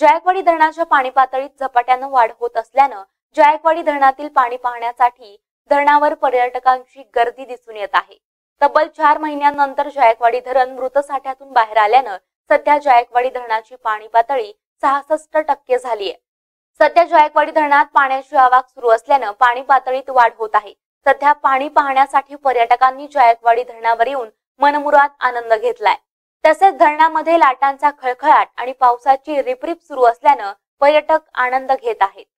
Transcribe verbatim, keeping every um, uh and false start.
जायकवाडी धरणाच्या पाणी पातळीत झपाट्याने वाढ होत असल्यानं जायकवाडी धरणातील पाणी पाहण्यासाठी धरणावर पर्यटकांची गर्दी दिसून येत आहे। तब्बल चार महिन्यांनंतर जायकवाडी धरण मृत साठ्यातून बाहेर आल्यानं सध्या जायकवाडी धरणाची पाणी पातळी सहासष्ट टक्के झाली आहे। सध्या जायकवाडी धरणात पाण्याची आवक सुरू असल्यानं पाणी पातळीत वाढ होत आहे। सध्या पाणी पाहण्यासाठी पर्यटकांनी जायकवाडी धरणावर येऊन मनमुराद आनंद घेतलाय। तसेच धरणामध्ये लाटांचा खळखळाट आणि पावसाची रिपरिप सुरू असल्यानं पर्यटक आनंद घेत आहेत।